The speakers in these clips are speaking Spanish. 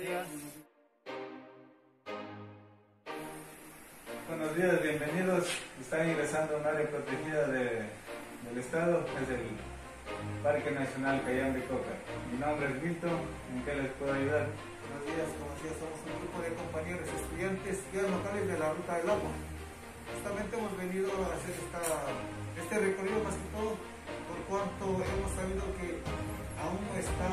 días. Buenos días, bienvenidos. Están ingresando a un área protegida del Estado, es el Parque Nacional Cayambe Coca. Mi nombre es Milton, ¿en qué les puedo ayudar? Buenos días, como decía, somos un grupo de compañeros estudiantes guías locales de la Ruta del Agua. Justamente hemos venido a hacer este recorrido más que todo, por cuanto hemos sabido que aún no está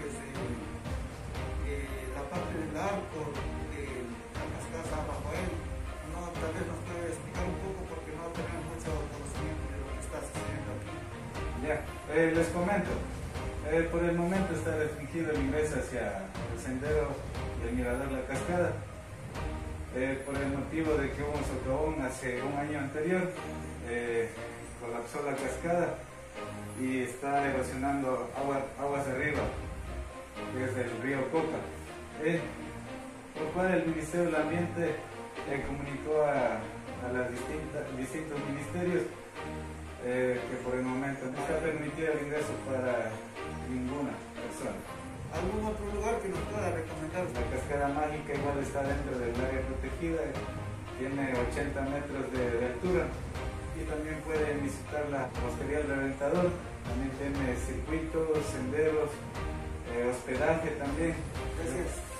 la parte del arco de la cascada San Rafael. No, tal vez nos puede explicar un poco porque no tenemos mucho conocimiento de lo que está sucediendo aquí. Ya, les comento. Por el momento está restringido el ingreso hacia el sendero y el mirador La Cascada. Por el motivo de que hubo un socavón hace un año anterior, colapsó la cascada y está erosionando aguas arriba, desde el río Coca. Por cual el Ministerio del Ambiente comunicó a los distintos ministerios que por el momento no está permitido el ingreso para ninguna persona. ¿Algún otro lugar que nos pueda recomendar? La Cascada Mágica igual está dentro del área protegida, tiene 80 metros de altura, y también pueden visitar la Hostería del Reventador, también tiene circuitos, senderos, hospedaje también. Gracias.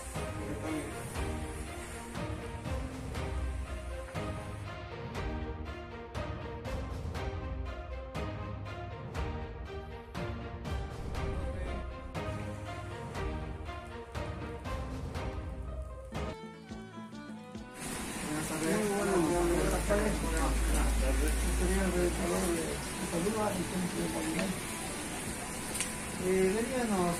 Buenas tardes. Veníamos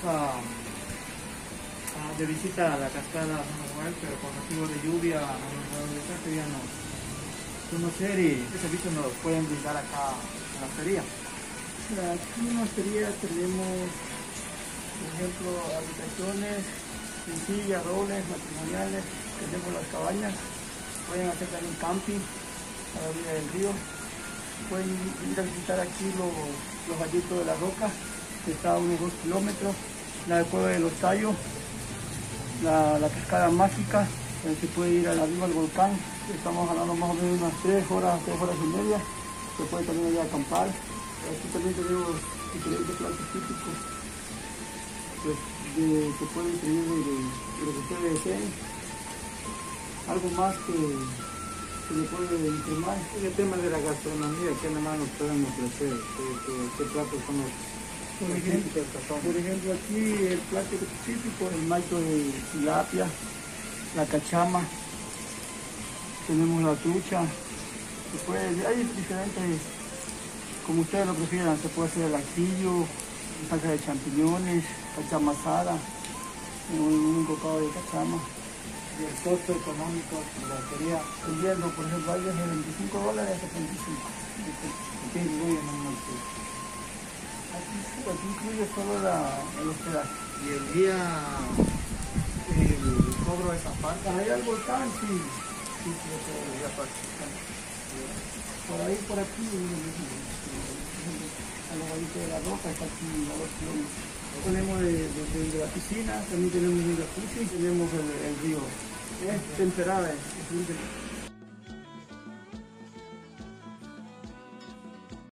de visita a la cascada San Rafael, pero con motivo de lluvia queríamos conocer y qué servicio nos pueden brindar acá en la hostería. Aquí en la hostería tenemos, por ejemplo, habitaciones sencillas, dobles, matrimoniales, tenemos las cabañas, pueden hacer también camping a la orilla del río, pueden ir a visitar aquí los vallitos de la Roca, que está a unos 2 kilómetros, la cueva de los Tallos, la cascada mágica, se puede ir a la arriba del volcán, estamos hablando más o menos unas 3 horas y media, se puede también ir a acampar. Aquí también tenemos diferentes platos típicos pues, que pueden servir de lo que ustedes deseen. Algo más que le puede informar. En el tema de la gastronomía, ¿qué nomás nos pueden ofrecer? ¿Qué platos son los típicos? Por ejemplo, aquí el plato típico, el maito de tilapia, la cachama, tenemos la trucha, hay diferentes, como ustedes lo prefieran, se puede hacer el ajillo, salsa de champiñones, cachama asada, un cocado de cachama. ¿Y el costo económico de la hostería? El hierro, por ejemplo, hay desde $25 a $75. ¿Qué incluye en un hotel? Aquí incluye solo el hospedaje. ¿Y el día el cobro de esa parte? Ahí al volcán, sí. Sí, El día aparte. por ahí, por aquí, a los vallitos de la Roca, está aquí a 2 kilómetros. Tenemos de la piscina, también tenemos un jacuzzi, tenemos el río. Es temperada, es